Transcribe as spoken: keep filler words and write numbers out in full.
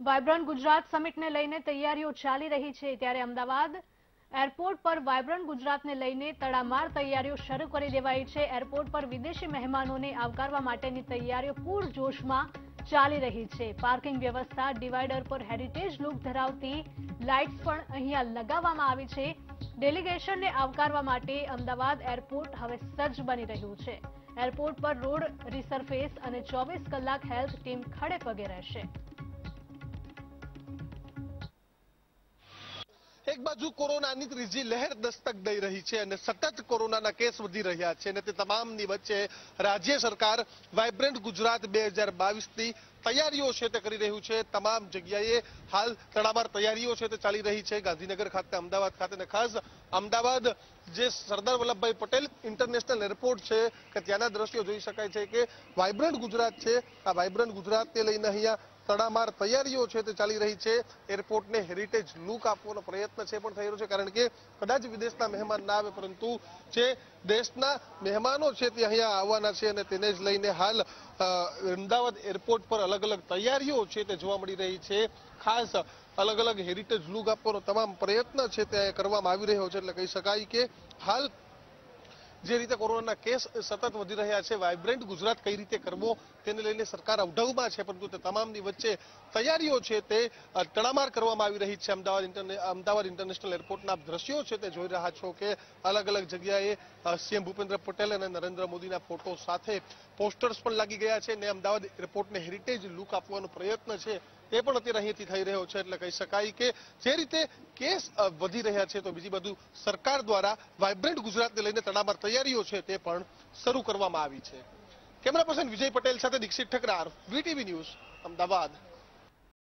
Vibrant Gujarat સમિટને લઈને તૈયારીઓ ચાલી રહી છે ત્યારે અમદાવાદ એરપોર્ટ પર વાયબ્રન્ટ ગુજરાતને લઈને તડામાર તૈયારીઓ શરૂ કરી દેવાઈ છે। એરપોર્ટ પર વિદેશી મહેમાનોને આવકારવા માટેની તૈયારીઓ પૂરજોશમાં ચાલી રહી છે। પાર્કિંગ વ્યવસ્થા, ડિવાઈડર પર હેરિટેજ લુક ધરાવતી લાઇટ્સ પણ અહીંયા લગાવવામાં આવી છે। ડેલિગેશનને આવકારવા માટે અમદાવાદ એરપોર્ટ હવે સજ્જ બની રહ્યું છે। એરપોર્ટ પર રોડ રિસરફેસ અને ચોવીસ કલાક હેલ્થ ટીમ ખડે પગે રહેશે। એક બાજુ કોરોનાની ત્રીજી લહેર દસ્તક દઈ રહી છે અને સતત કોરોનાના કેસ વધી રહ્યા છે અને તે તમામની વચ્ચે રાજ્ય સરકાર વાયબ્રન્ટ ગુજરાત બે હજાર બાવીસની તૈયારીઓ છે તે કરી રહ્યું છે। તમામ જગ્યાએ હાલ તડામાર તૈયારીઓ છે તે ચાલી રહી છે। ગાંધીનગર ખાતે, અમદાવાદ ખાતે અને ખાસ અમદાવાદ જે સરદાર વલ્લભભાઈ પટેલ ઇન્ટરનેશનલ એરપોર્ટ છે કે ત્યાંના દ્રશ્યો જોઈ શકાય છે કે વાયબ્રન્ટ ગુજરાત છે, આ વાયબ્રન્ટ ગુજરાતને લઈને અહીંયા તડામાર તૈયારીઓ છે તે ચાલી રહી છે। એરપોર્ટને હેરિટેજ લુક આપવાનો પ્રયત્ન છે પણ થઈ રહ્યો છે, કારણ કે કદાચ વિદેશના મહેમાન ના આવે પરંતુ જે દેશના મહેમાનો છે તે અહીંયા આવવાના છે અને તેને જ લઈને હાલ અમદાવાદ એરપોર્ટ પર અલગ અલગ તૈયારીઓ છે તે જોવા મળી રહી છે। ખાસ અલગ અલગ હેરિટેજ લુક આપવાનો તમામ પ્રયત્ન છે તે કરવામાં આવી રહ્યો છે। એટલે કહી શકાય કે હાલ જે રીતે કોરોનાના કેસ સતત વધી રહ્યા છે, વાયબ્રન્ટ ગુજરાત કઈ રીતે કરવો તેને લઈને સરકાર અવઢવમાં છે, પરંતુ તે તમામની વચ્ચે તૈયારીઓ છે તે તડામાર કરવામાં આવી રહી છે। અમદાવાદ અમદાવાદ ઇન્ટરનેશનલ એરપોર્ટના દ્રશ્યો છે તે જોઈ રહ્યા છો કે અલગ અલગ જગ્યાએ સીએમ ભૂપેન્દ્ર પટેલ અને નરેન્દ્ર મોદીના ફોટો સાથે પોસ્ટર્સ પણ લાગી ગયા છે અને અમદાવાદ એરપોર્ટને હેરિટેજ લુક આપવાનો પ્રયત્ન છે તે પણ અત્યારે અહીંથી થઈ રહ્યો છે। એટલે કહી શકાય કે જે રીતે કેસ વધી રહ્યા છે તો બીજી બધું સરકાર દ્વારા વાયબ્રન્ટ ગુજરાતને લઈને તડામાર તૈયારીઓ છે તે પણ શરૂ કરવામાં આવી છે। કેમેરા પર્સન વિજય પટેલ સાથે દીક્ષિત ઠકરાર, વીટીવી ન્યૂઝ, અમદાવાદ।